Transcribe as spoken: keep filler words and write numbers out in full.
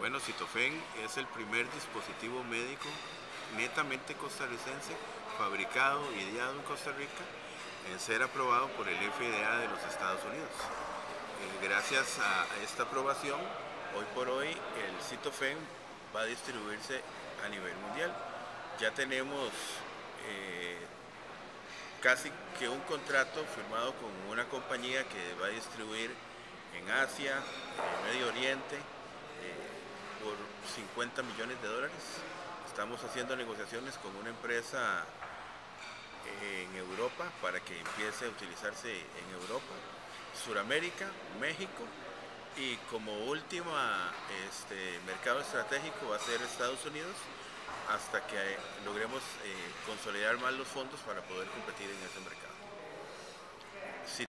Bueno, Citofen es el primer dispositivo médico netamente costarricense, fabricado y ideado en Costa Rica, en ser aprobado por el F D A de los Estados Unidos. Eh, gracias a esta aprobación, hoy por hoy el Citofen va a distribuirse a nivel mundial. Ya tenemos eh, casi que un contrato firmado con una compañía que va a distribuir en Asia, en Medio Oriente, eh, por cincuenta millones de dólares. Estamos haciendo negociaciones con una empresa en Europa para que empiece a utilizarse en Europa, Suramérica, México, y como última este, mercado estratégico va a ser Estados Unidos, hasta que logremos eh, consolidar más los fondos para poder competir en ese mercado.